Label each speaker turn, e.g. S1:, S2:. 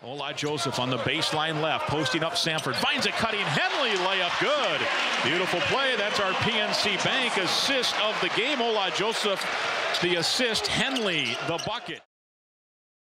S1: Ola Joseph on the baseline left, posting up Sanford, finds a cutting Henley layup, good. Beautiful play. That's our PNC Bank assist of the game. Ola Joseph, the assist, Henley, the bucket.